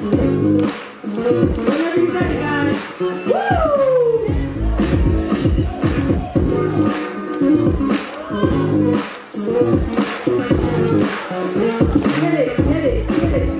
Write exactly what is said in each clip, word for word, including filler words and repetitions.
Whenever you're ready, guys. Get it, get it, get it.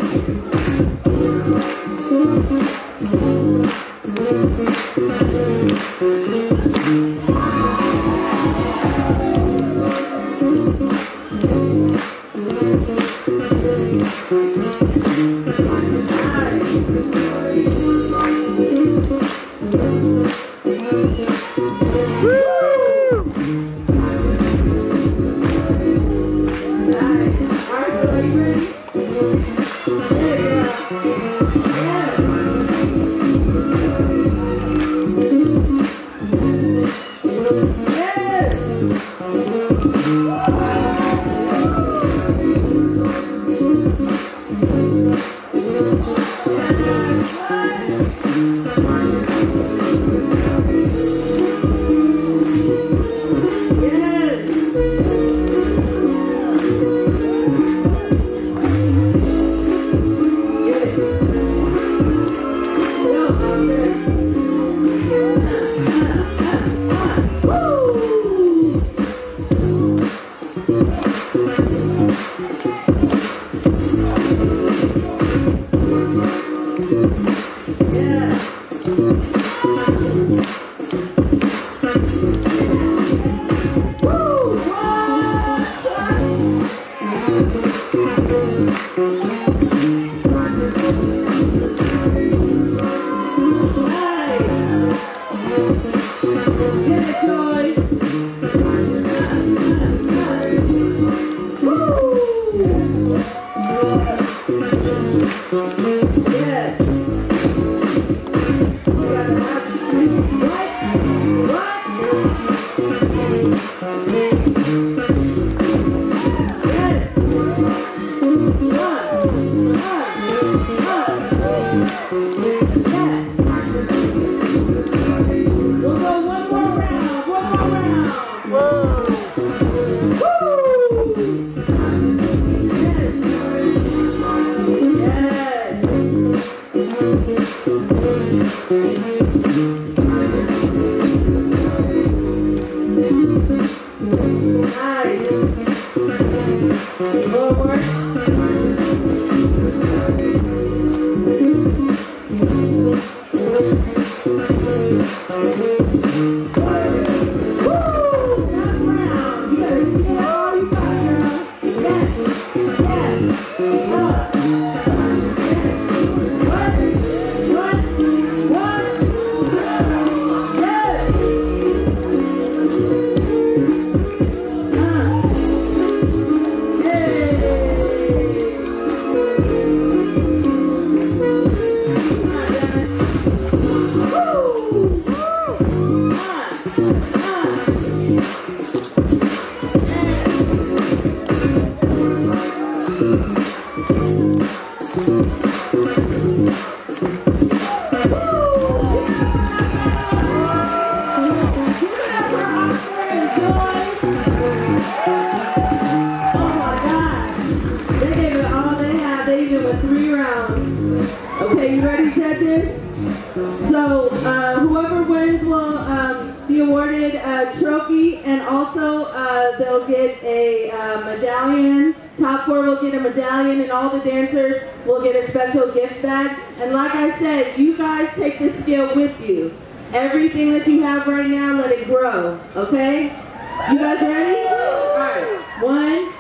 Everything that you have right now, let it grow, okay? You guys ready? All right, one,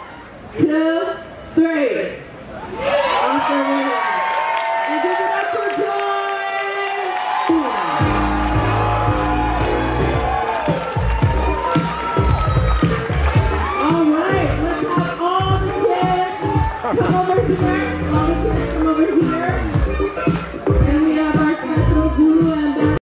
two, three. Awesome. And give it up for Joy. All right, let's have all the kids come over here. All the kids come over here.